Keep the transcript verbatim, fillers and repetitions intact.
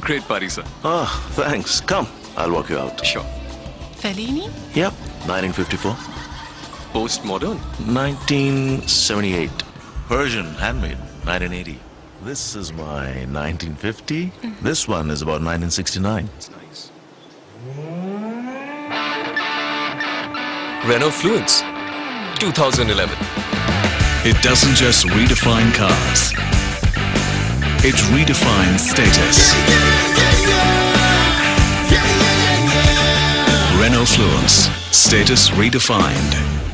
Great party, sir. Ah, thanks. Come, I'll walk you out. Sure. Fellini? Yep, nineteen fifty-four. Postmodern. nineteen seventy-eight. Persian, handmade, nineteen eighty. This is my nineteen fifty. Mm-hmm. This one is about nineteen sixty-nine. That's nice. Renault Fluence, two thousand eleven. It doesn't just redefine cars. It redefines status. Renault Fluence. Status redefined.